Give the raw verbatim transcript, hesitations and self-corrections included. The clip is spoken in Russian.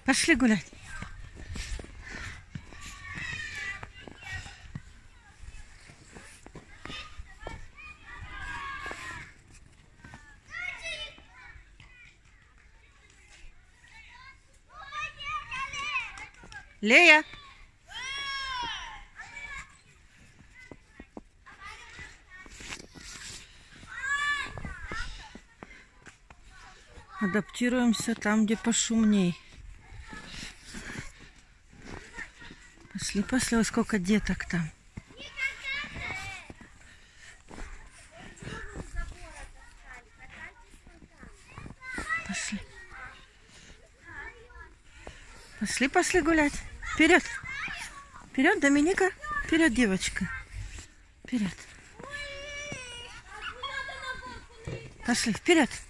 Пошли гулять. Лея. Адаптируемся там, где пошумней. Пошли, пошли, сколько деток там. Пошли. Пошли, пошли гулять. Вперед. Вперед, Доминика. Вперед, девочка. Вперед. Пошли, вперед.